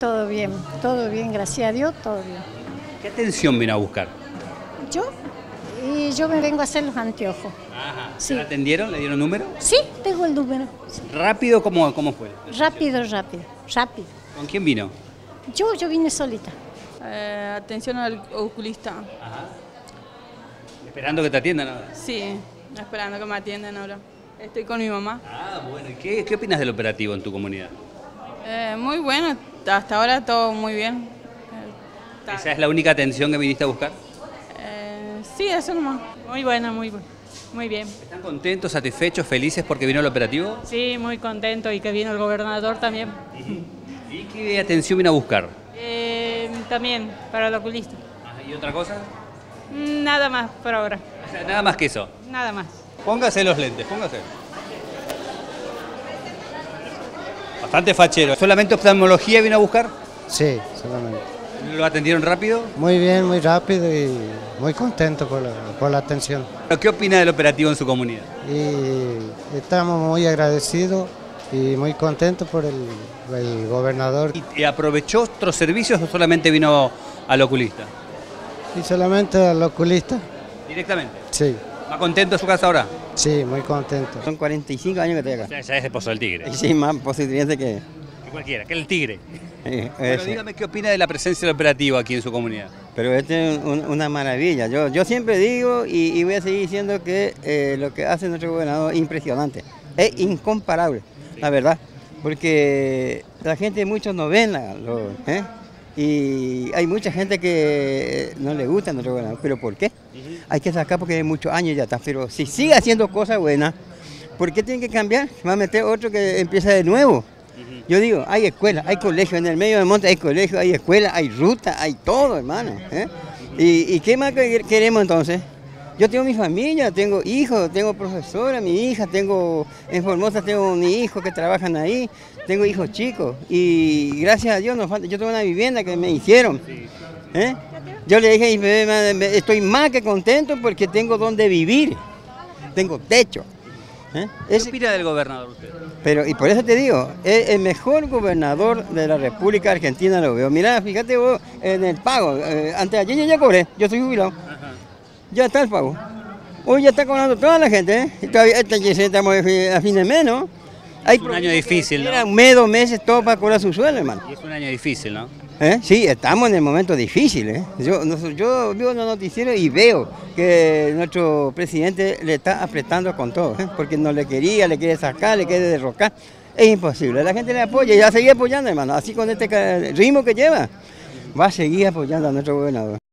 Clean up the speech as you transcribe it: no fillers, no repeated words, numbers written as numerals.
todo bien, gracias a Dios, todo bien. ¿Qué atención vino a buscar? Yo me vengo a hacer los anteojos. Ajá. Sí. ¿La atendieron? ¿Le dieron número? Sí, tengo el número. Sí. ¿Rápido? ¿Cómo fue? Rápido. ¿Con quién vino? Yo vine solita. Atención al oculista. Ajá. ¿Esperando que te atiendan ahora? Sí, esperando que me atiendan ahora. Estoy con mi mamá. Ah, bueno. ¿Y qué opinas del operativo en tu comunidad? Muy bueno, hasta ahora todo muy bien. ¿Esa es la única atención que viniste a buscar? Sí, eso nomás. Muy buena, muy bien. ¿Están contentos, satisfechos, felices porque vino el operativo? Sí, muy contento y que vino el gobernador también. ¿Y qué atención vino a buscar? También para el oculista. ¿Y otra cosa? Nada más por ahora, O sea, nada más que eso. nada más. Póngase los lentes, póngase. Bastante fachero. ¿Solamente oftalmología vino a buscar? Sí, solamente. ¿Lo atendieron rápido? Muy bien, muy rápido y muy contento por la atención. ¿Qué opina del operativo en su comunidad? Y estamos muy agradecidos y muy contentos por el gobernador. ¿Y aprovechó otros servicios o solamente vino al oculista? Y solamente al oculista. ¿Directamente? Sí, ¿Está contento en su casa ahora? sí, muy contento. Son 45 años que estoy acá. Ya es de Pozo del Tigre. Y sí, más posibilidades que... Que cualquiera, que el Tigre. Bueno, eso. dígame qué opina de la presencia del operativo aquí en su comunidad. Pero esto es una maravilla. Yo siempre digo y voy a seguir diciendo que lo que hace nuestro gobernador es impresionante. Es incomparable, la verdad. Porque la gente, muchos no ven y hay mucha gente que no le gusta nuestro gobernador. ¿Pero por qué? Hay que sacar porque hay muchos años ya está. Pero si sigue haciendo cosas buenas, ¿por qué tiene que cambiar? Va a meter otro que empieza de nuevo. Yo digo, hay escuelas, hay colegios, en el medio del monte hay colegios, hay escuelas, hay rutas, hay todo, hermano. ¿Y qué más queremos entonces? Yo tengo mi familia, tengo hijos, tengo profesora, mi hija, en Formosa tengo mi hijo que trabajan ahí, tengo hijos chicos y gracias a Dios yo tengo una vivienda que me hicieron. Yo le dije a mi bebé, estoy más que contento porque tengo donde vivir, tengo techo. ¿Qué opina del gobernador usted? Pero, y por eso te digo, es el mejor gobernador de la República Argentina, lo veo. Mirá, fíjate vos en el pago. Antes de ayer ya cobré, yo soy jubilado. Ajá. Ya está el pago. Hoy ya está cobrando toda la gente, Y todavía estamos a fin de mes, ¿no? Es un año difícil, ¿no? Era un mes, 2 meses, todo para cobrar su sueldo, hermano. Y es un año difícil, ¿no? Sí, estamos en el momento difícil. Yo veo los noticieros y veo que nuestro presidente le está apretando con todo, porque no le quiere sacar, le quiere derrocar. Es imposible, la gente le apoya y va a seguir apoyando, hermano. Así con este ritmo que lleva, va a seguir apoyando a nuestro gobernador.